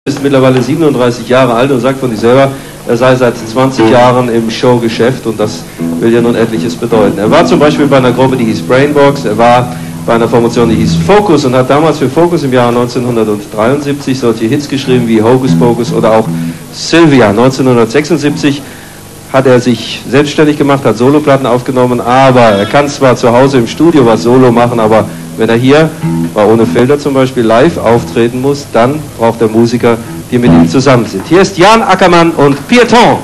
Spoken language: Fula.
Ist mittlerweile 37 Jahre alt und sagt von sich selber, er sei seit 20 Jahren im Showgeschäft und das will ja nun etliches bedeuten. Er war zum Beispiel bei einer Gruppe, die hieß Brainbox, er war bei einer Formation, die hieß Focus und hat damals für Focus im Jahr 1973 solche Hits geschrieben wie Hocus Pocus oder auch Sylvia. 1976 hat er sich selbstständig gemacht, hat Soloplatten aufgenommen, aber er kann zwar zu Hause im Studio was Solo machen, aber wenn er hier, bei Ohne Filter zum Beispiel, live auftreten muss, dann braucht er Musiker, die mit ihm zusammen sind. Hier ist Jan Ackermann und Pietón.